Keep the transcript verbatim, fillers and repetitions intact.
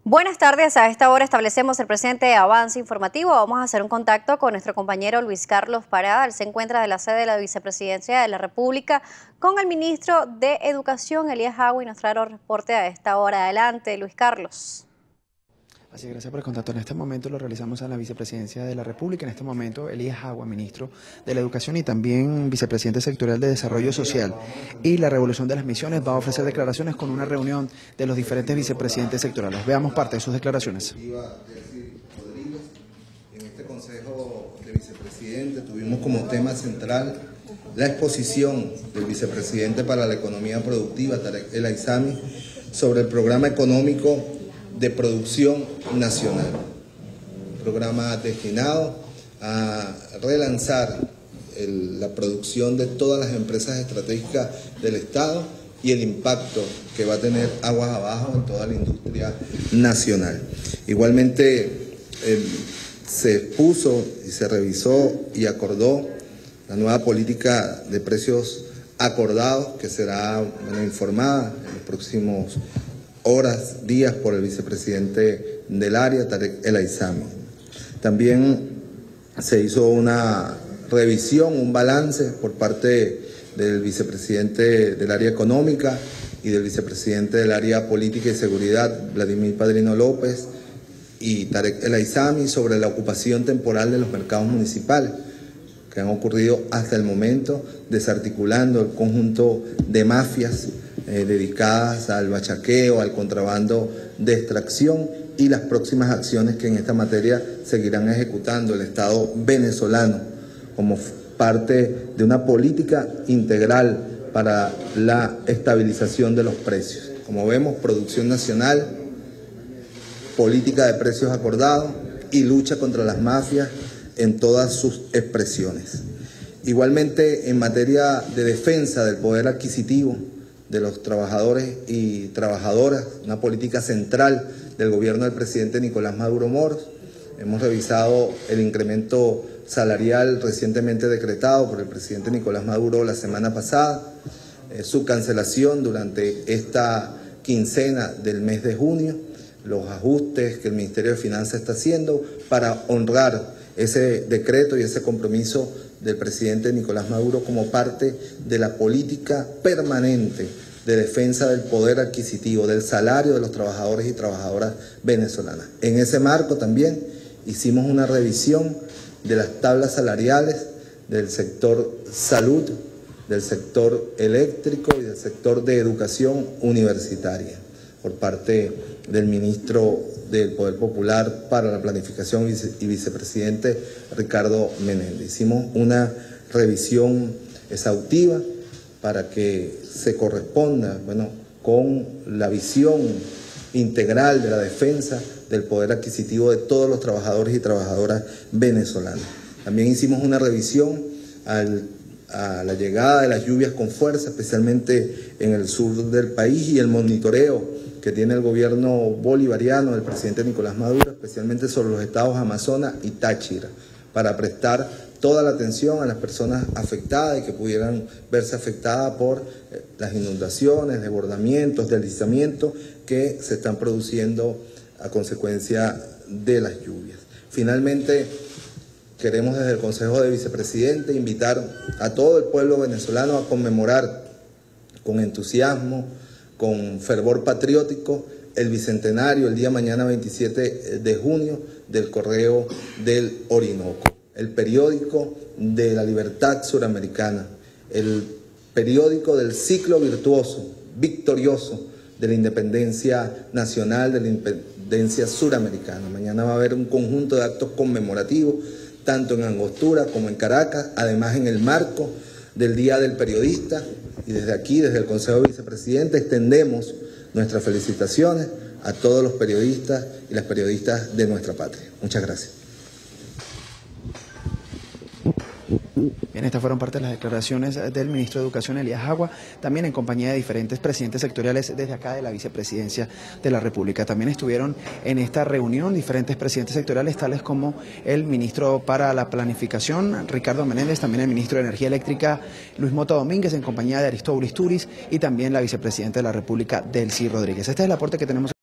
Buenas tardes, a esta hora establecemos el presente avance informativo. Vamos a hacer un contacto con nuestro compañero Luis Carlos Parada. Él se encuentra de la sede de la Vicepresidencia de la República con el ministro de Educación, Elías Agua, y nos trae el reporte a esta hora. Adelante, Luis Carlos. Así, gracias por el contacto. En este momento lo realizamos en la Vicepresidencia de la República. En este momento, Elías Agua, ministro de la Educación y también vicepresidente sectorial de Desarrollo Social y la Revolución de las Misiones, va a ofrecer declaraciones con una reunión de los diferentes vicepresidentes sectoriales. Veamos parte de sus declaraciones. En este Consejo de Vicepresidentes tuvimos como tema central la exposición del vicepresidente para la Economía Productiva, Tarek El Aizami, sobre el programa económico de producción nacional, un programa destinado a relanzar el, la producción de todas las empresas estratégicas del Estado y el impacto que va a tener aguas abajo en toda la industria nacional. Igualmente el, se expuso y se revisó y acordó la nueva política de precios acordados, que será bueno, informada en los próximos horas, días, por el vicepresidente del área, Tarek El Aizami. También se hizo una revisión, un balance por parte del vicepresidente del área económica y del vicepresidente del área política y seguridad, Vladimir Padrino López, y Tarek El Aizami, sobre la ocupación temporal de los mercados municipales que han ocurrido hasta el momento, desarticulando el conjunto de mafias Eh, dedicadas al bachaqueo, al contrabando de extracción y las próximas acciones que en esta materia seguirán ejecutando el Estado venezolano como parte de una política integral para la estabilización de los precios. Como vemos, producción nacional, política de precios acordados y lucha contra las mafias en todas sus expresiones. Igualmente, en materia de defensa del poder adquisitivo de los trabajadores y trabajadoras, una política central del gobierno del presidente Nicolás Maduro Moros. Hemos revisado el incremento salarial recientemente decretado por el presidente Nicolás Maduro la semana pasada, eh, su cancelación durante esta quincena del mes de junio, los ajustes que el Ministerio de Finanzas está haciendo para honrar ese decreto y ese compromiso del presidente Nicolás Maduro como parte de la política permanente de defensa del poder adquisitivo, del salario de los trabajadores y trabajadoras venezolanas. En ese marco también hicimos una revisión de las tablas salariales del sector salud, del sector eléctrico y del sector de educación universitaria por parte del ministro del Poder Popular para la Planificación y vicepresidente Ricardo Menéndez. Hicimos una revisión exhaustiva para que se corresponda bueno, con la visión integral de la defensa del poder adquisitivo de todos los trabajadores y trabajadoras venezolanas. También hicimos una revisión al, a la llegada de las lluvias con fuerza, especialmente en el sur del país, y el monitoreo que tiene el gobierno bolivariano del presidente Nicolás Maduro, especialmente sobre los estados Amazonas y Táchira, para prestar toda la atención a las personas afectadas y que pudieran verse afectadas por eh, las inundaciones, desbordamientos, deslizamientos que se están produciendo a consecuencia de las lluvias. Finalmente, queremos desde el Consejo de Vicepresidentes invitar a todo el pueblo venezolano a conmemorar con entusiasmo, con fervor patriótico, el bicentenario, el día mañana veintisiete de junio, del Correo del Orinoco, el periódico de la libertad suramericana, el periódico del ciclo virtuoso, victorioso de la independencia nacional, de la independencia suramericana. Mañana va a haber un conjunto de actos conmemorativos, tanto en Angostura como en Caracas, además en el marco del Día del Periodista, y desde aquí, desde el Consejo de Vicepresidentes, extendemos nuestras felicitaciones a todos los periodistas y las periodistas de nuestra patria. Muchas gracias. Bien, estas fueron parte de las declaraciones del ministro de Educación, Elías Agua, también en compañía de diferentes presidentes sectoriales desde acá de la Vicepresidencia de la República. También estuvieron en esta reunión diferentes presidentes sectoriales, tales como el ministro para la Planificación, Ricardo Menéndez, también el ministro de Energía Eléctrica, Luis Mota Domínguez, en compañía de Aristóbulo Isturiz, y también la vicepresidenta de la República, Delcy Rodríguez. Este es el aporte que tenemos.